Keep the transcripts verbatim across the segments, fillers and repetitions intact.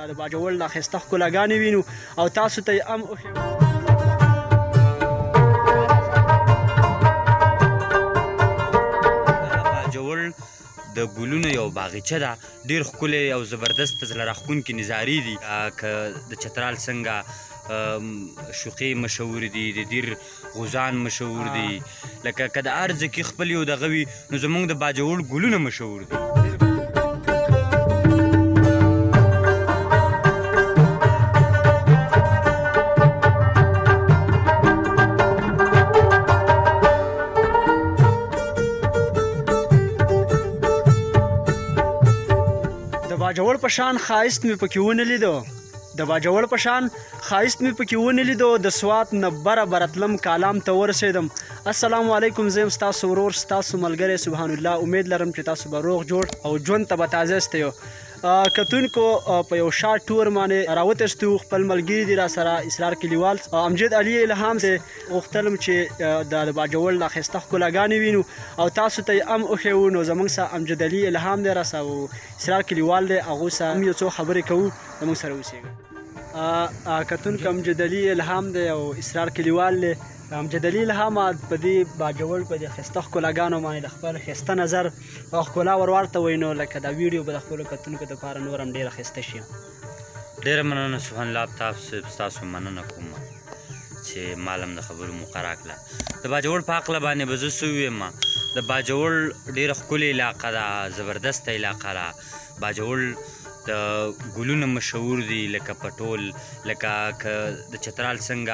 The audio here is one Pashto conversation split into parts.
د باجوړ لا ښایسته ښکلاګانې وینو او تاسو ته یې هم وښیو. باجوړ د ګلونو یو باغچه ده، ډېر ښکلی او زبردست زړه راښکونکي نظارې دي. که د چترال څنګه شوقي مشهور دي، د دیر غوزان مشهور دي، لکه که د هر ځکي خپل یو دغه وي نو زموږ د باجوړ ګلونه مشهور دي. د باجوړ په شان ښایست مې پکې ونه لیدو د باجوړ په شان ښایست مې پکې ونه لیدو د سوات نه بره بره تلم کالام ته ورسېدم. السلام علیکم، زه یم ستاسو ورور ستاسو ملګری سبحان الله. امید لرم چې تاسو به روغ جوړ او ژوند ته به تازه استیو. کتونکو په یو شارټ ټور باندې راوتښتو، خپل ملګري دي را سره اسرار کلیوال امجد علي الهام دی. غوښتلم چې د باجوړ لا ښایسته ښکلاګانې وینو او تاسو ته یې هم وښیو. نو زموږ سره امجد علي الهام دی را سره او اسرار کلیوال دی، هغو سره هم یو څو خبرې کوو. زموږ سره اوسېږه. کتونکو امجد علي الهام دی او اسرار کلیوال دی. امجد علي الهام په دې باجوړ په دې ښایسته ښکلاګانو باندې د خپل ښایسته نظر او ښکلا ور ورته وایي، نو لکه دا ویډیو به د خپلو کتونکو دپاره نور هم ډېره ښایسته شي. ډېره مننه سبحان الله تاسو ستاسو مننه کوم چې مال هم د خبرو موقع راکړه. د باجوړ په هکله باندې به زه څه ووایم. د باجوړ ډېره ښکلې علاقه ده، زبردسته علاقه ده. باجوړ د ګلونه مشهور دي، لکه پټول، لکه که د چترال څنګه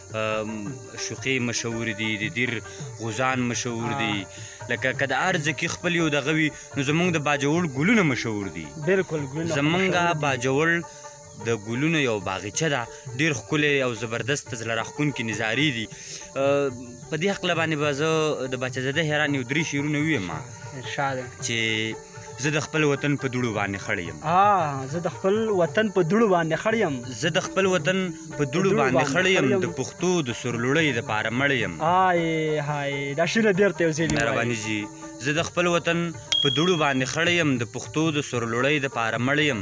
شوقي مشهور دي، د دیر غوزان مشهور دي، لکه که د هر ځکي خپل یو دغه وي نو زموږ د باجوړ ګلونه مشهور دي. بالکل ګلونه زموږ باجوړ د ګلونو یو باغچه ده، ډېر ښکلی او زبردست زړه راښکونکي نظارې دي. په دې هکله باندې به زه د باچه‌زاده هیران یو درې شعرونه ووایم چې زه د خپل وطن په دوړو باندې خړ یم. زه د خپل وطن په دوړو باندې خړ یم. زه د خپل وطن په دوړو باندې خړ یم، د پښتو د سورلوړۍ دپاره مړ یم. هاي هاي دا شعرونه ډېر ته یو ځای مهرباني جي. زه د خپل وطن په دوړو باندې خړ یم، د پښتو د سورلوړۍ دپاره مړ یم.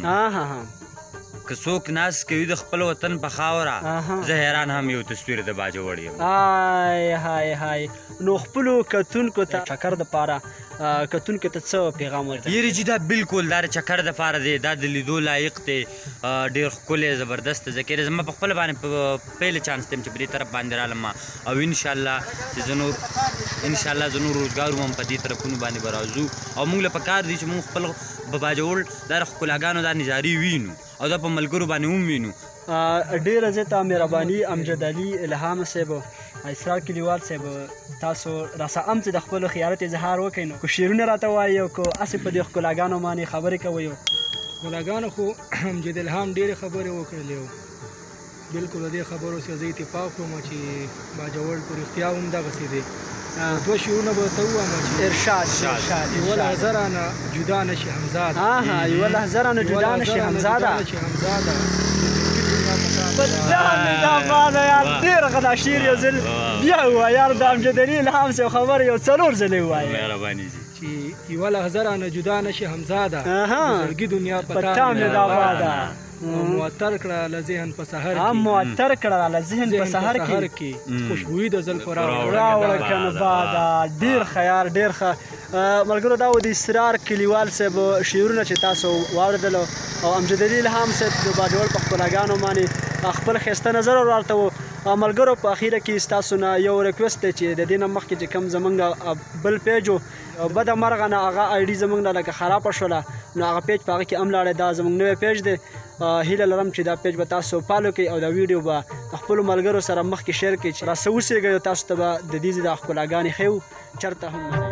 که څوک ناز کوي د خپل وطن په خاوره، زه حیران هم یو تصویر د باجوړ یم. هاي هاي هاي نو خپلو کتونکو ته چکر دپاره کتونکو ته څه پیغام ورته؟ یېرې جي دا بالکل دا د چکر دپاره دی، دا د لیدو لایق دی، ډېر ښکلی زبردست ځکه زما په خپله باندې په پیله چانس دی چې په دې طرف باندې رالم او انشاءالله چې زه نور انشاءالله زه نور روزګار وم په دې طرفونو باندې به راځو او موږ له پکار دي چې موږ خپل په باجوړ دا ښکلاګانو دا نظارې وینو او دا په ملګرو باندې هم وینو. ډېره زیاته مهرباني امجد علي الهام صاحب، اسرار کلیوال صاحب، تاسو راسه هم چې د خپلو خیالت اظهار وکړئ. نو که شعرونه راته وایي او که هسې په دې ښکلاګانو باندې خبرې کوئ. ښکلاګانو خو امجد الهام ډېرې خبرې وکړلې وو. بلکل د دې خبرو سره زه اتفاق کوم چې باجوړ په رښتیا هم دغسې دی. دوه شعرونه به ورته ووایم چې ارشاد ارشاد یوه لحظه رانه جدا نشي حمزاده. یوه لحظه رانه جدا نشي حمزاده. ډېر ښه دا شعر یو ځل بیا ووایه یار. د امجد علي الهام صاحب خبرې یو څلور ځلې ووایه. مهرباني جي. چې یوه لحظه رانه جدا نشي حمزاده، زړګي دنیا په تا مې دا باده، معطر کړه له ذهن په سحر کې، معطر کړه له ذهن په سحر کې، خوشبويي د زلفو راوړه کنه باده. ډېر ښه یار، ډېر ښه. ملګرو دا و د اسرار کلیوال صاحب شعرونه چې تاسو واورېدلو او امجد علي الهام صاحب د باجوړ په ښکلاګانو باندې خپل ښایسته نظر ور ورته و. ملګرو په اخیره کې ستاسو نه یو ریکویسټ دی چې د دې نه مخکې چې کوم زموږ بل پیج و بده مرغه نه هغه آی ډي زموږ نه لکه خرابه شوله، نو هغه پیج په هغه کې هم لاړی. دا زموږ نوی پیج دی. هیله لرم چې دا پیج به تاسو فالو کړئ او دا ویډیو به خپلو ملګرو سره مخکې شیر کړئ چې راسه اوسېږئ او تاسو ته به د دې د ښکلاګانې ښیو چېرته هم